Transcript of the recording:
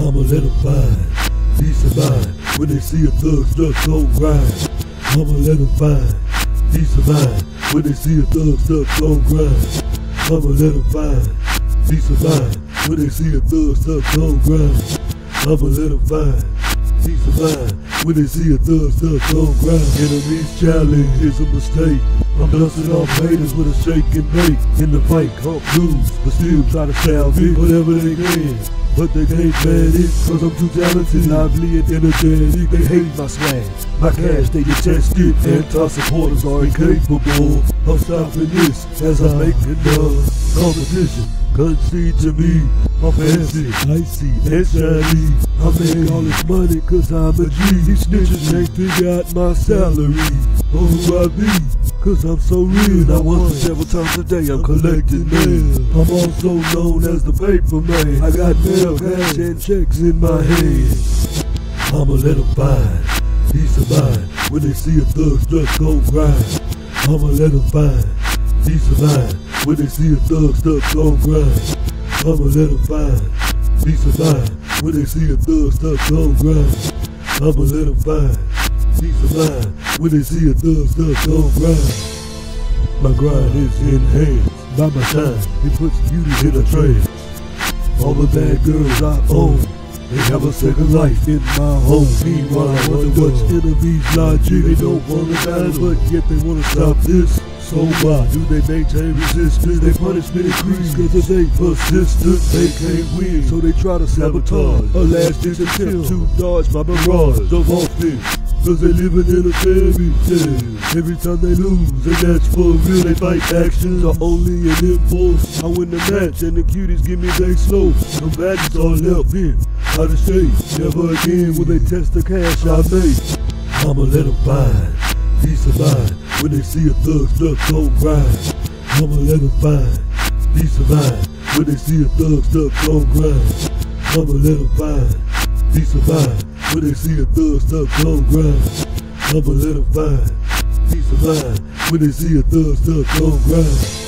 I'ma let them find peace of mind when they see a thug stuck on grind. I'ma let them find peace of mind when they see a thug stuck on grind. I'ma let them find peace of mind when they see a thug stuck on grind. I'ma let them find peace of mind when they see a thug stuck on grind. Enemy's challenge is a mistake. I'm dusting off haters with a shake and bake. In the fight, can't lose, but still try to salvage whatever they can. But they can't ban it, cause I'm too talented, lively and energetic. They hate my swag, my cash they detest it. Anti-supporters are incapable of stopping this as I make enough competition. Concede to me, I'm fancy, icy, and shiny. I make all this money cause I'm a G. These snitches can't figure out my salary or who I be, cause I'm so real. Not once or several times a day I'm collecting mail. I'm also known as the paper man. I got mail, cash, and checks in my hand. I'ma let them find peace of mind when they see a thug stuck on grind. I'ma let them find peace of mind when they see a thug stuck on grind. I'ma let them find peace of mind when they see a thug stuck on grind. I'ma let them find peace of mind when they see a thug stuck on grind. My grind is enhanced by my time. It puts beauty in a trance. All the bad girls I own, they have a second life in my home. Meanwhile, I wonder what's enemies' logic. They don't wanna die, but yet they wanna stop this. So why do they maintain resistance? They punishment increase cause if they persistent, they can't win. So they try to sabotage a last-ditch attempt to dodge my barrage of offense. Cause they living in a fairy tale. Every time they lose, and that's for real. They fight actions are only an impulse. I win the match and the cuties give me they slow. Combatants are left in out of shape. Never again will they test the cash I make. I'ma let them find peace of mind when they see a thug stuck on grind. I'ma let them find peace of mind when they see a thug stuck on grind. I'ma let them find peace of mind when they see a thug stuck on grind. I'ma let them find peace of mind when they see a thug stuck on grind.